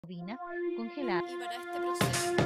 Congelada. Y para este proceso.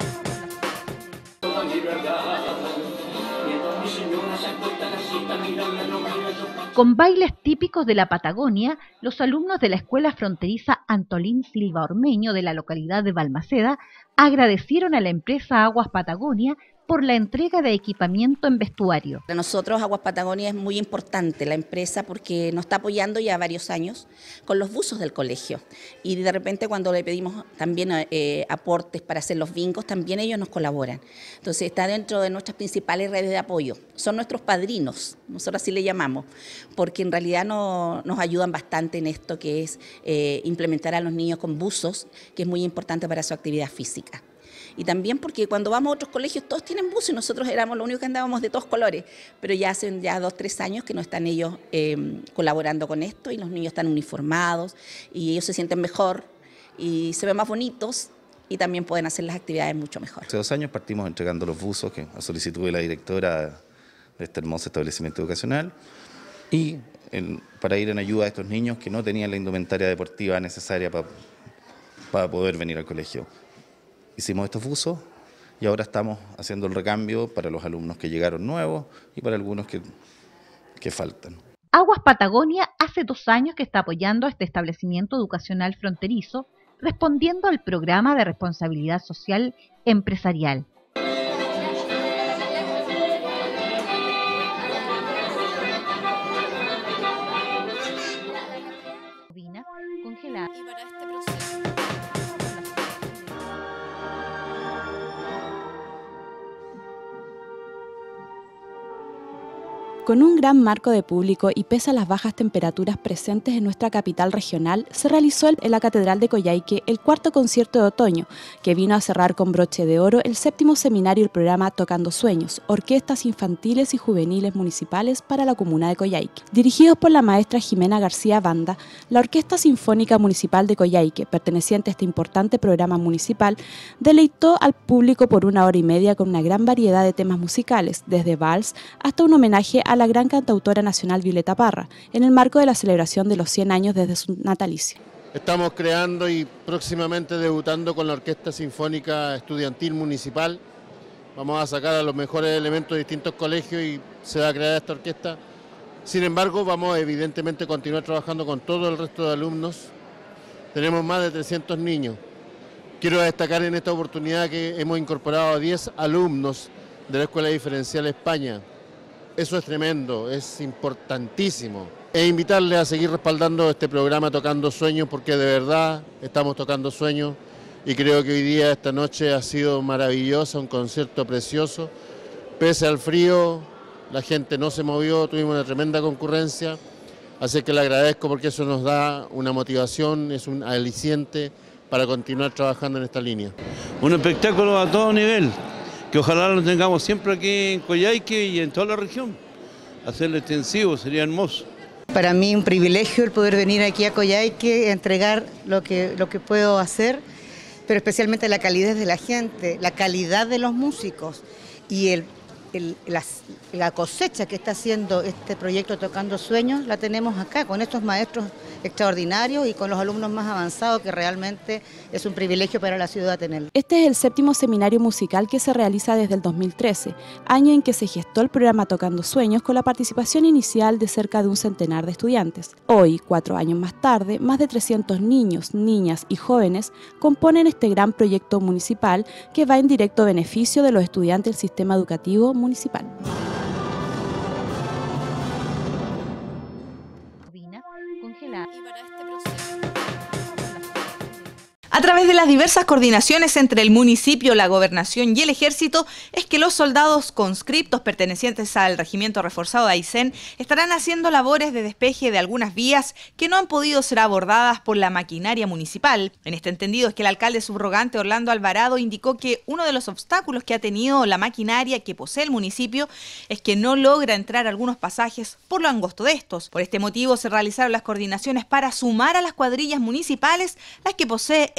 Con bailes típicos de la Patagonia, los alumnos de la escuela fronteriza Antolín Silva Ormeño de la localidad de Balmaceda agradecieron a la empresa Aguas Patagonia por la entrega de equipamiento en vestuario. Para nosotros Aguas Patagonia es muy importante la empresa porque nos está apoyando ya varios años con los buzos del colegio y de repente cuando le pedimos también aportes para hacer los bingos, también ellos nos colaboran. Entonces está dentro de nuestras principales redes de apoyo. Son nuestros padrinos, nosotros así le llamamos, porque en realidad nos ayudan bastante en esto que es implementar a los niños con buzos, que es muy importante para su actividad física. Y también porque cuando vamos a otros colegios todos tienen buzos y nosotros éramos los únicos que andábamos de todos colores, pero ya hace 2-3 años que no están ellos colaborando con esto y los niños están uniformados y ellos se sienten mejor y se ven más bonitos y también pueden hacer las actividades mucho mejor. Hace 2 años partimos entregando los buzos que a solicitud de la directora de este hermoso establecimiento educacional y para ir en ayuda a estos niños que no tenían la indumentaria deportiva necesaria para poder venir al colegio. Hicimos estos buzos y ahora estamos haciendo el recambio para los alumnos que llegaron nuevos y para algunos que faltan. Aguas Patagonia hace 2 años que está apoyando a este establecimiento educacional fronterizo, respondiendo al programa de responsabilidad social empresarial. Congelada. Y para este proceso. Con un gran marco de público y pese a las bajas temperaturas presentes en nuestra capital regional, se realizó en la Catedral de Coyhaique el 4º concierto de otoño, que vino a cerrar con broche de oro el 7º seminario del programa Tocando Sueños, orquestas infantiles y juveniles municipales para la comuna de Coyhaique. Dirigidos por la maestra Jimena García Banda, la Orquesta Sinfónica Municipal de Coyhaique, perteneciente a este importante programa municipal, deleitó al público por 1 hora y media con una gran variedad de temas musicales, desde vals hasta un homenaje a la gran cantautora nacional Violeta Parra, en el marco de la celebración de los 100 años desde su natalicio. Estamos creando y próximamente debutando con la Orquesta Sinfónica Estudiantil Municipal. Vamos a sacar a los mejores elementos de distintos colegios y se va a crear esta orquesta. Sin embargo, vamos evidentemente a continuar trabajando con todo el resto de alumnos. Tenemos más de 300 niños. Quiero destacar en esta oportunidad que hemos incorporado a 10 alumnos de la Escuela Diferencial España. Eso es tremendo, es importantísimo. E invitarle a seguir respaldando este programa Tocando Sueños porque de verdad estamos tocando sueños y creo que hoy día, esta noche ha sido maravillosa, un concierto precioso. Pese al frío, la gente no se movió, tuvimos una tremenda concurrencia, así que le agradezco porque eso nos da una motivación, es un aliciente para continuar trabajando en esta línea. Un espectáculo a todo nivel, que ojalá lo tengamos siempre aquí en Coyhaique y en toda la región. Hacerlo extensivo sería hermoso. Para mí un privilegio el poder venir aquí a Coyhaique, entregar lo que puedo hacer, pero especialmente la calidez de la gente, la calidad de los músicos y la cosecha que está haciendo este proyecto Tocando Sueños la tenemos acá, con estos maestros extraordinarios y con los alumnos más avanzados, que realmente es un privilegio para la ciudad tenerlo. Este es el 7º seminario musical que se realiza desde el 2013, año en que se gestó el programa Tocando Sueños con la participación inicial de cerca de un centenar de estudiantes. Hoy, 4 años más tarde, más de 300 niños, niñas y jóvenes componen este gran proyecto municipal que va en directo beneficio de los estudiantes del sistema educativo municipal. Congelada. Y para este proceso. A través de las diversas coordinaciones entre el municipio, la gobernación y el ejército, es que los soldados conscriptos pertenecientes al regimiento reforzado de Aysén estarán haciendo labores de despeje de algunas vías que no han podido ser abordadas por la maquinaria municipal. En este entendido es que el alcalde subrogante Orlando Alvarado indicó que uno de los obstáculos que ha tenido la maquinaria que posee el municipio es que no logra entrar a algunos pasajes por lo angosto de estos. Por este motivo se realizaron las coordinaciones para sumar a las cuadrillas municipales las que posee el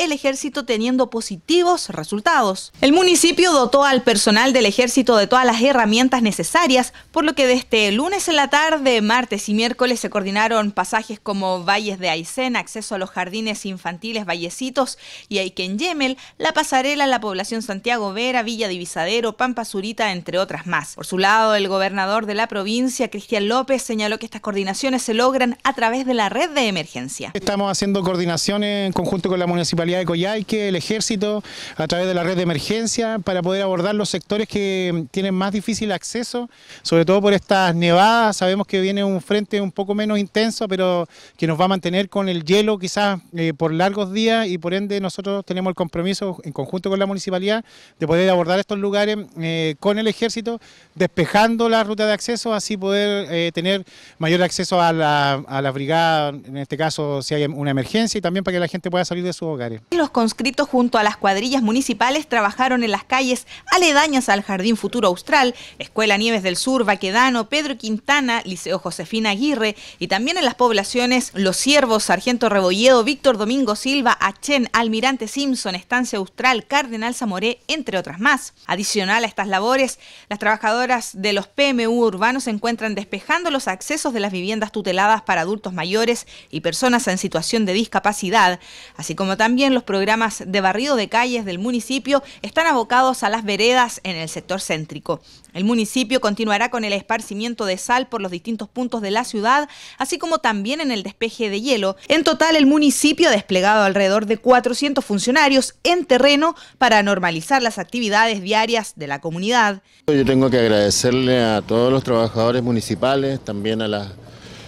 el ejército teniendo positivos resultados. El municipio dotó al personal del ejército de todas las herramientas necesarias, por lo que desde lunes en la tarde, martes y miércoles se coordinaron pasajes como Valles de Aysén, acceso a los jardines infantiles Vallecitos y Aysén Yemel, la pasarela en la población Santiago Vera, Villa Divisadero, Pampa Zurita, entre otras más. Por su lado, el gobernador de la provincia, Cristian López, señaló que estas coordinaciones se logran a través de la red de emergencia. Estamos haciendo coordinaciones en conjunto con la Municipalidad de Coyhaique, el Ejército, a través de la red de emergencia para poder abordar los sectores que tienen más difícil acceso, sobre todo por estas nevadas. Sabemos que viene un frente un poco menos intenso, pero que nos va a mantener con el hielo quizás por largos días, y por ende nosotros tenemos el compromiso en conjunto con la Municipalidad de poder abordar estos lugares con el Ejército, despejando la ruta de acceso, así poder tener mayor acceso a la brigada, en este caso si hay una emergencia, y también para que la gente pueda salir de sus hogares. Los conscriptos junto a las cuadrillas municipales trabajaron en las calles aledañas al Jardín Futuro Austral, Escuela Nieves del Sur, Baquedano, Pedro Quintana, Liceo Josefina Aguirre, y también en las poblaciones Los Ciervos, Sargento Rebolledo, Víctor Domingo Silva, Achén, Almirante Simpson, Estancia Austral, Cardenal Zamoré, entre otras más. Adicional a estas labores, las trabajadoras de los PMU urbanos se encuentran despejando los accesos de las viviendas tuteladas para adultos mayores y personas en situación de discapacidad, así como también los programas de barrido de calles del municipio están abocados a las veredas en el sector céntrico. El municipio continuará con el esparcimiento de sal por los distintos puntos de la ciudad, así como también en el despeje de hielo. En total, el municipio ha desplegado alrededor de 400 funcionarios en terreno para normalizar las actividades diarias de la comunidad. Yo tengo que agradecerle a todos los trabajadores municipales, también a las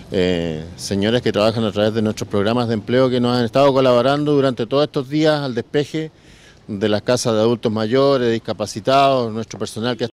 señores que trabajan a través de nuestros programas de empleo, que nos han estado colaborando durante todos estos días al despeje de las casas de adultos mayores, discapacitados, nuestro personal que